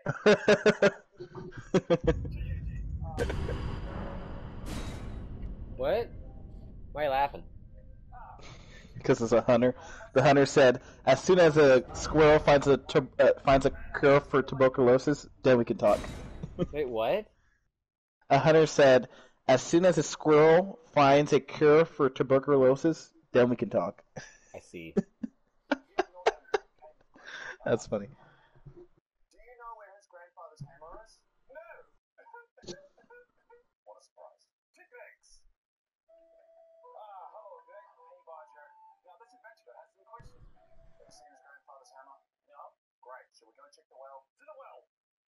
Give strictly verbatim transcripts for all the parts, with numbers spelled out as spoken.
What? Why are you laughing? Because it's a hunter. The hunter said, "As soon as a squirrel finds a uh, finds a cure for tuberculosis, then we can talk." Wait, what? A hunter said, "As soon as a squirrel finds a cure for tuberculosis, then we can talk." I see. That's funny. Do you know where his grandfather's hammer is? No! What a surprise. Vic Vicks! Ah, hello, Vic. Hey, Bodger. Now, this adventure has some questions. Ever seen his grandfather's hammer? No? Great. Shall we go check the well? To the well!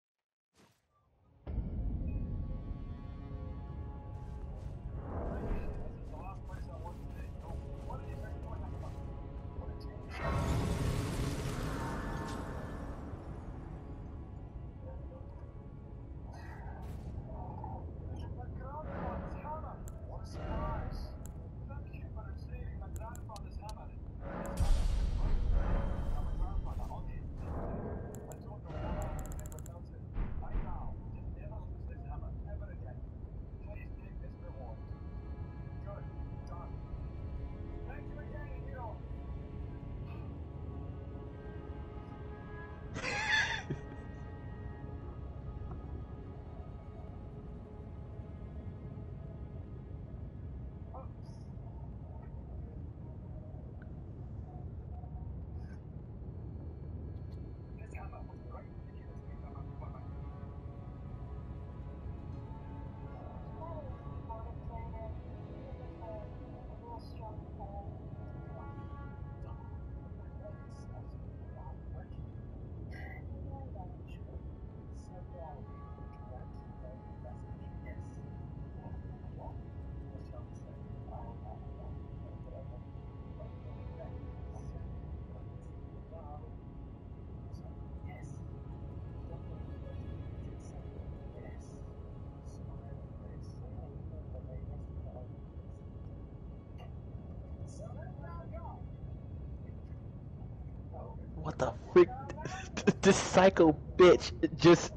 This is the last place I want to be. What did you say to my number? What a change. What a surprise! Thank you for receiving my grandfather's hammer. This hammer is right today. Now my grandfather obviously did it. I don't know what I would do without it. I vow to never lose this hammer ever again. Please take this reward. Good. Done. Thank you again, hero. This hammer was the right thing to do. Bye-bye. What the freak? This psycho bitch just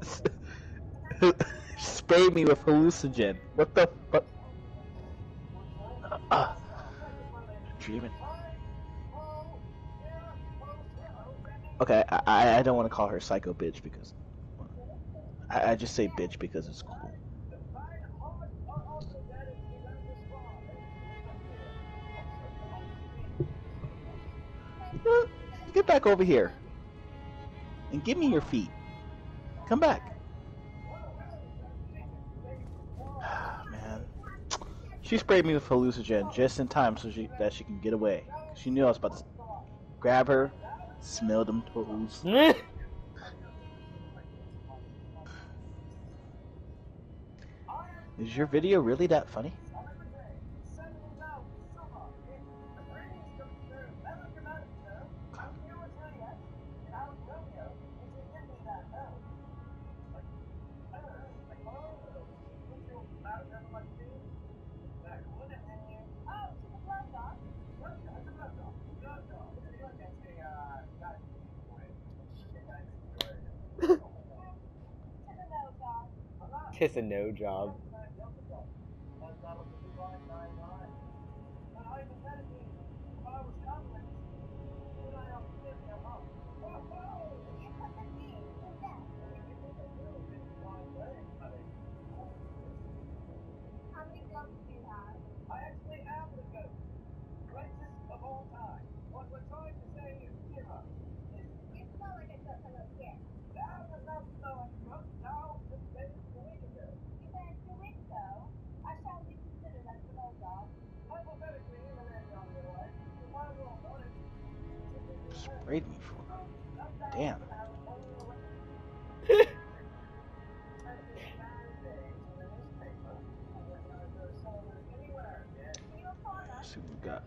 sprayed me with hallucinogen. What the fuck? Uh, dreaming. Okay, I, I don't want to call her psycho bitch because I, I just say bitch because it's cool. Get back over here and give me your feet. Come back. Man, she sprayed me with hallucinogen just in time so she, that she can get away. She knew I was about to grab her, smell them toes. Is your video really that funny? Kiss a no job. I actually am the goat. Greatest of all time. What we're trying to say is give up. You smell like a goat, hello, yes. Now does not smell like a goat. Now just say it two weeks ago. You said two weeks ago. I shall be considered as an old dog. Hypothetically, in the next of your life, if I were wanted to Sprayed me for. Damn. Let's see what we got.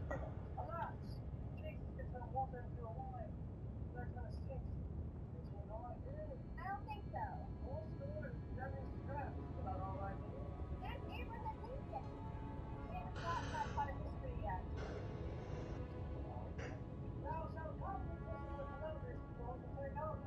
I don't think so. There's Abraham Lincoln. We haven't gotten that part of history yet. Now shall come this is the notice for the take out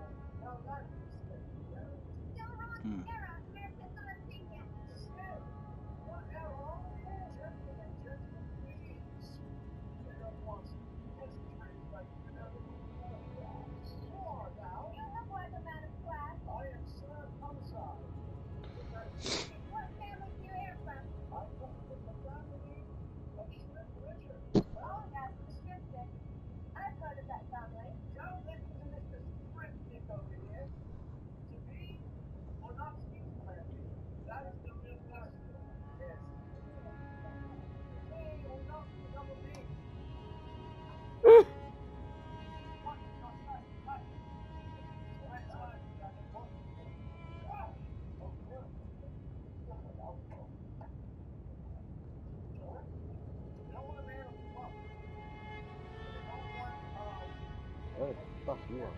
on.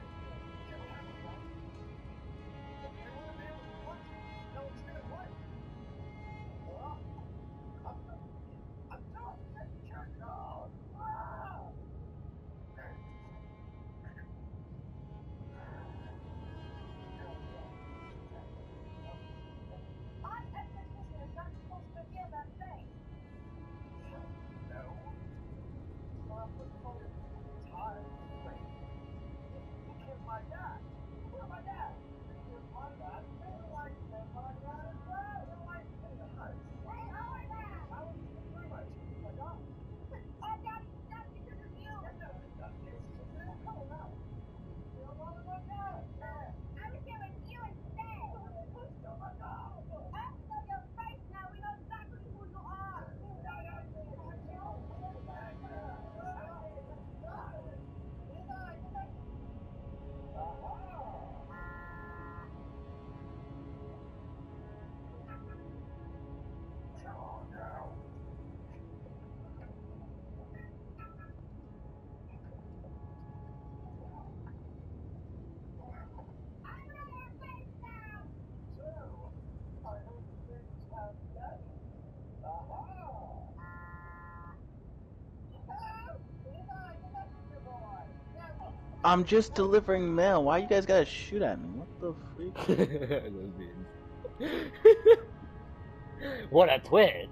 I'm just delivering mail. Why you guys gotta shoot at me? What the freak? Lesbians. What a twist!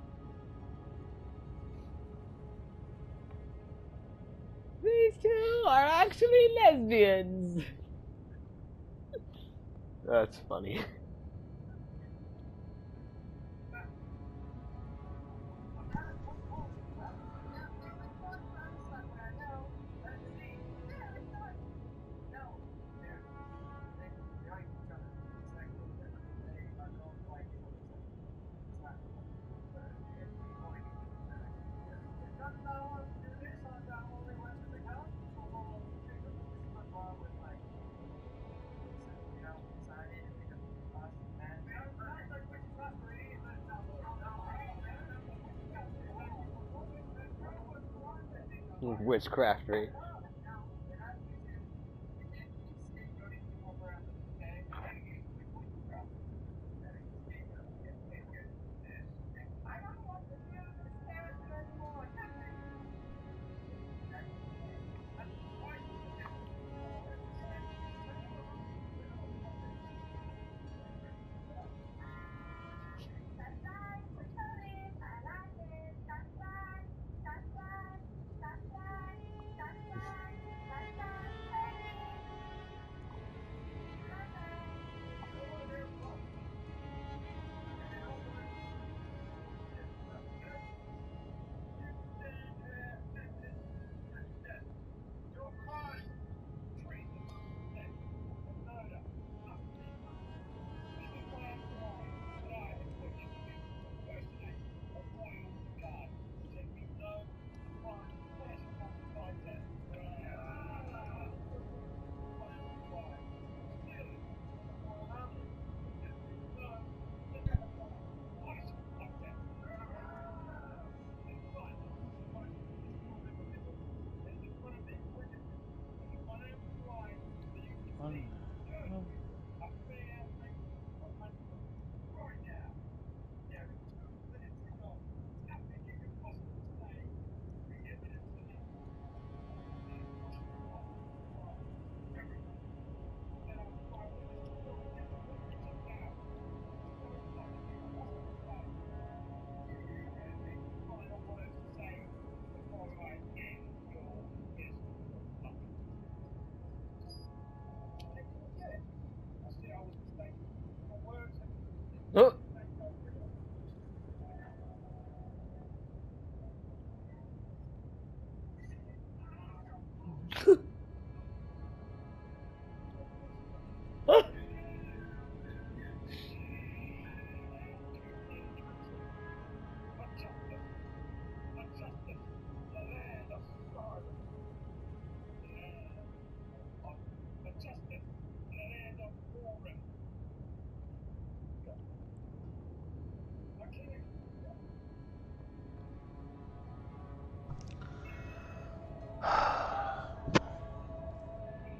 These two are actually lesbians! That's funny. Witchcraft rate.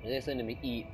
Listen to me eat.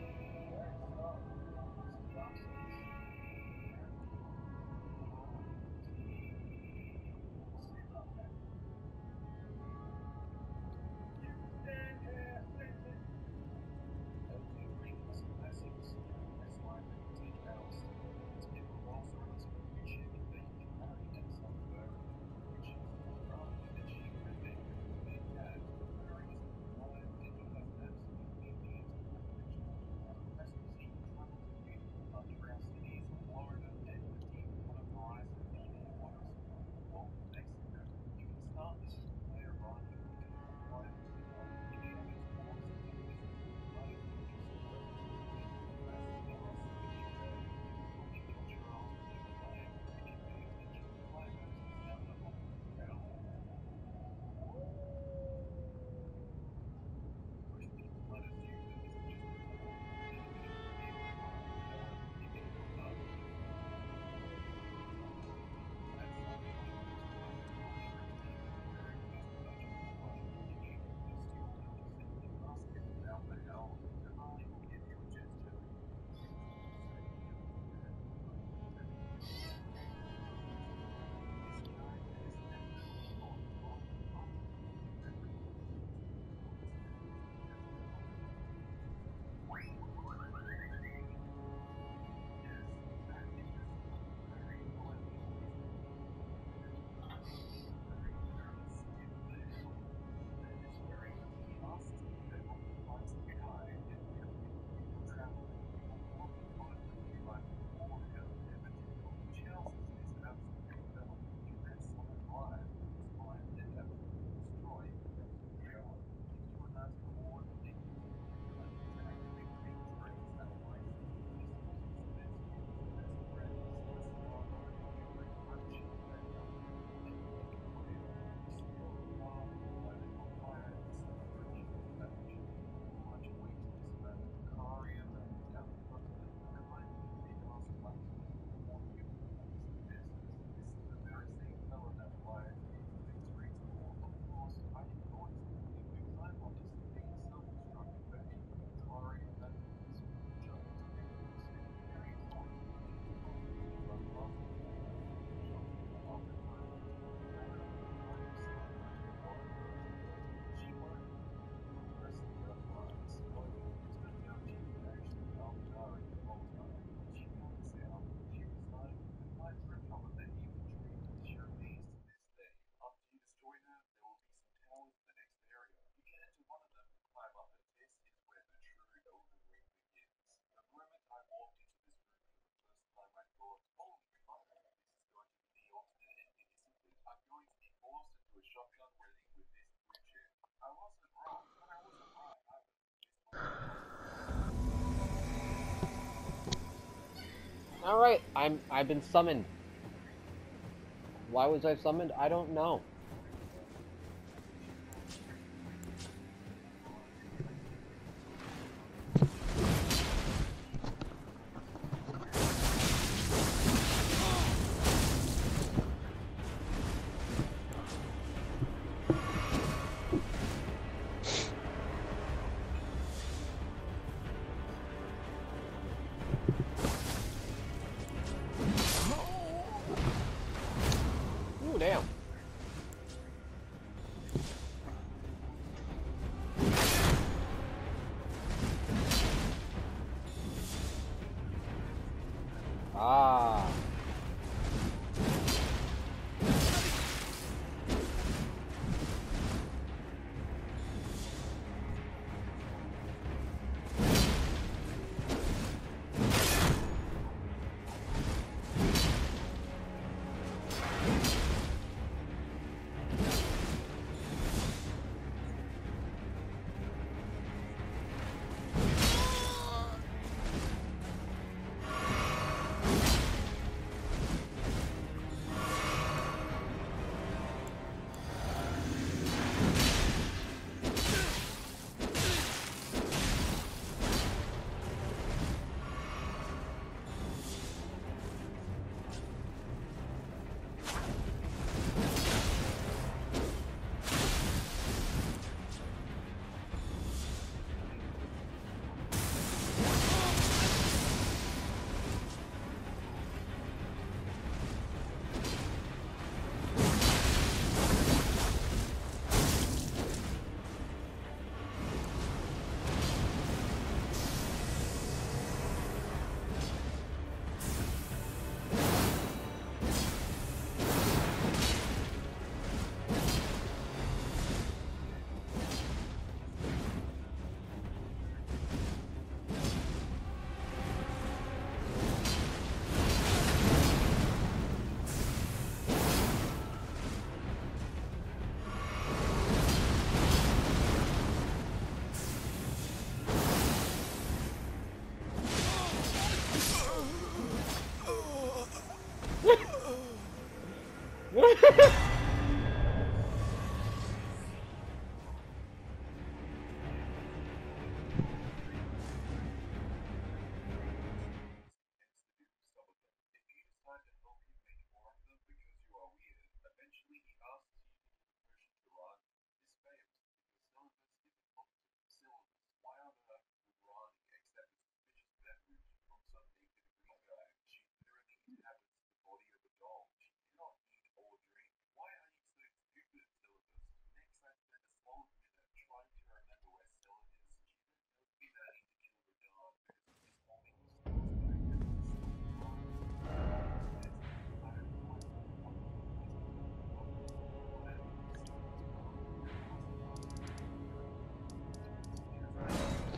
Alright, I'm I've been summoned. Why was I summoned? I don't know. Ooh, damn. Ah.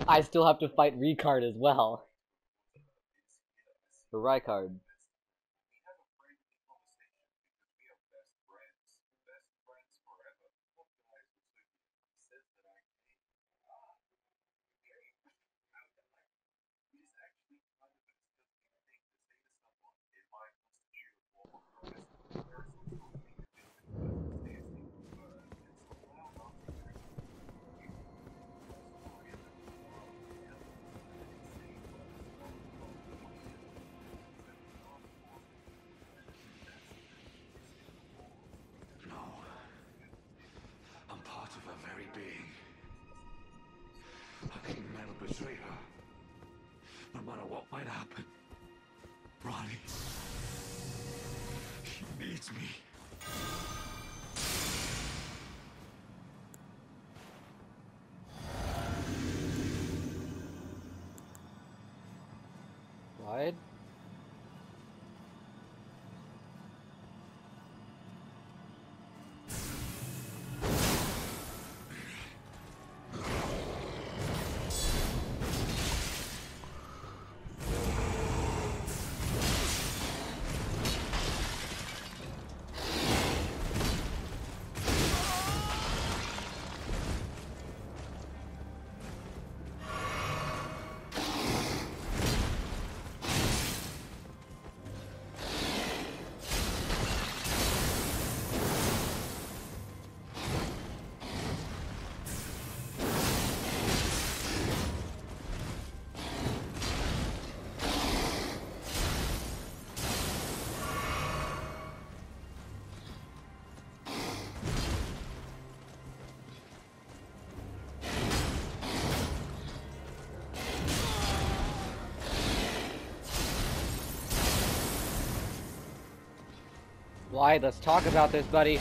I still have to fight Ricard as well. For Ricard. I'm part of her very being. I couldn't never betray her. No matter what might happen. Ronnie. She needs me. What? Why? Let's talk about this, buddy.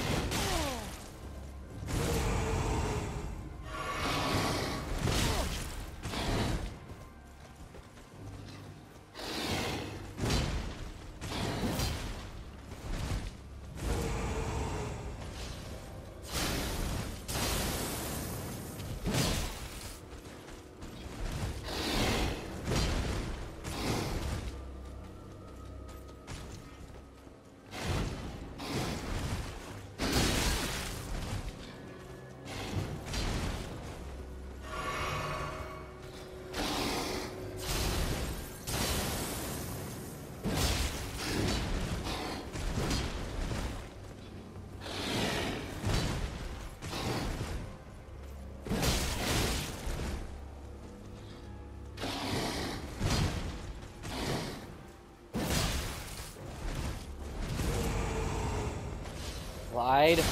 Clyde.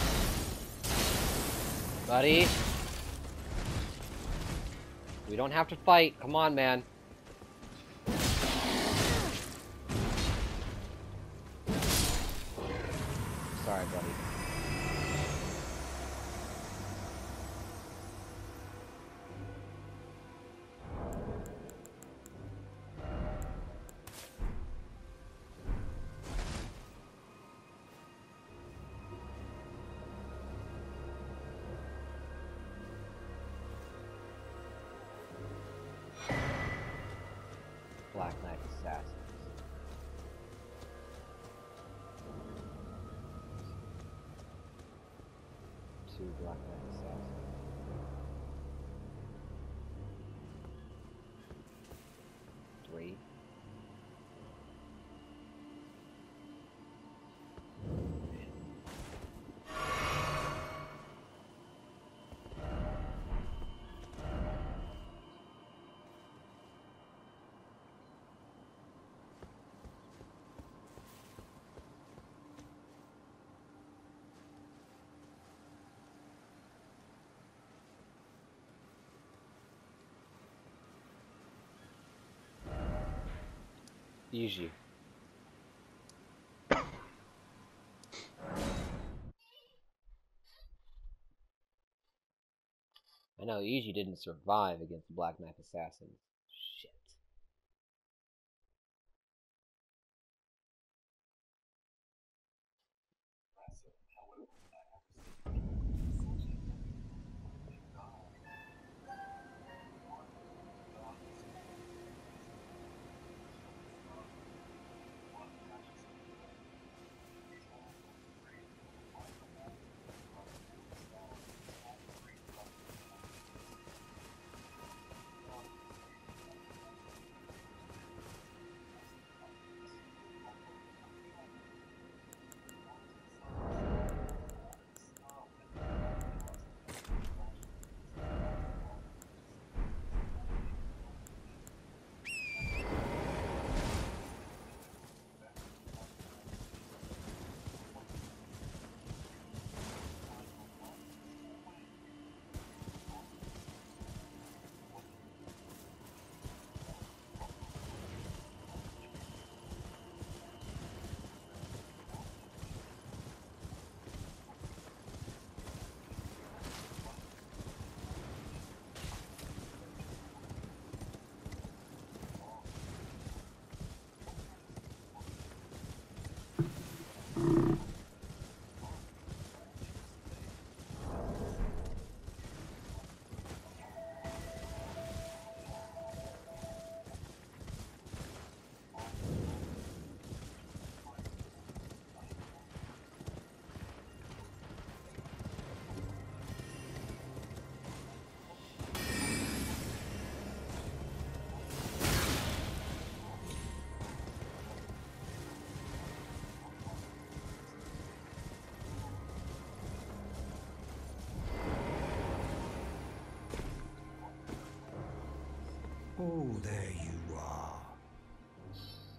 Buddy. We don't have to fight. Come on, man. Sorry, buddy. Black Knight Assassins. Two Black Knight Assassins. Three. Easy. I know Easy didn't survive against the Black Knight Assassins. Shit.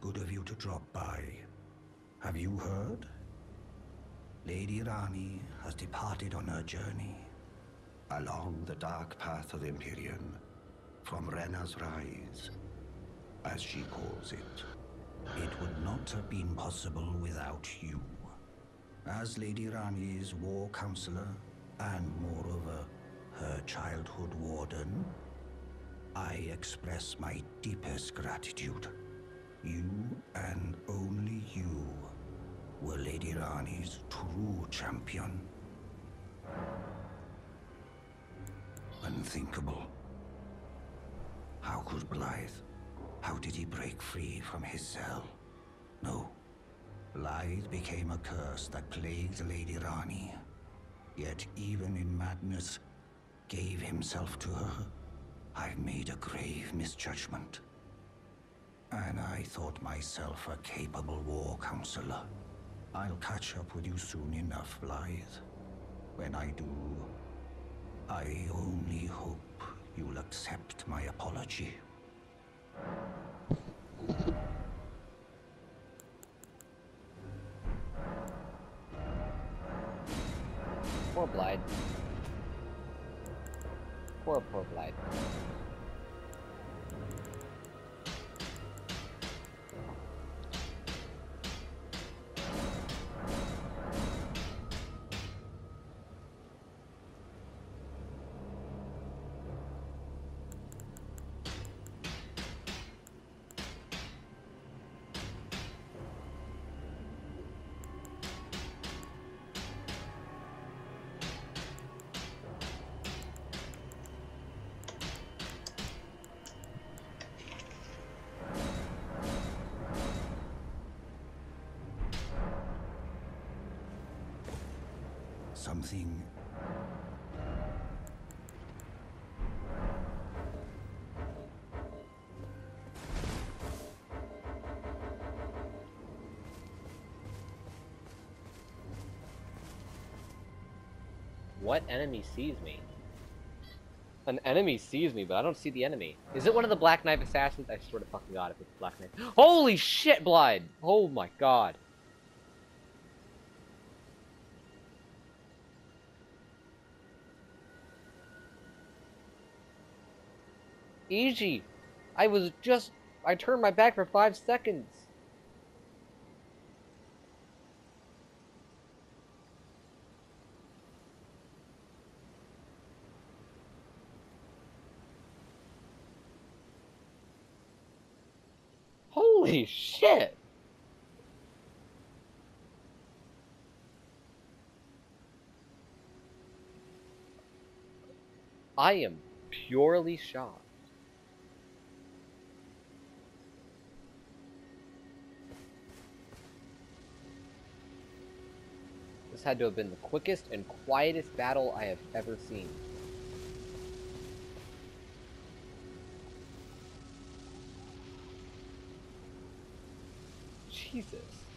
Good of you to drop by. Have you heard? Lady Rani has departed on her journey. Along the dark path of Imperium, from Rena's Rise, as she calls it. It would not have been possible without you. As Lady Rani's war counselor, and moreover, her childhood warden, I express my deepest gratitude. You, and only you, were Lady Rani's true champion. Unthinkable. How could Blythe? How did he break free from his cell? No. Blythe became a curse that plagued Lady Rani. Yet even in madness, gave himself to her. I've made a grave misjudgment. And I thought myself a capable war counselor. I'll catch up with you soon enough, Blythe. When I do, I only hope you'll accept my apology. Poor Blythe. Poor, poor Blythe. Something... What enemy sees me? An enemy sees me, but I don't see the enemy. Is it one of the Black Knife assassins? I swear to fucking god if it's Black Knife. Holy shit, Blythe! Oh my god. Easy. I was just... I turned my back for five seconds. Holy shit! I am purely shocked. This had to have been the quickest and quietest battle I have ever seen. Jesus.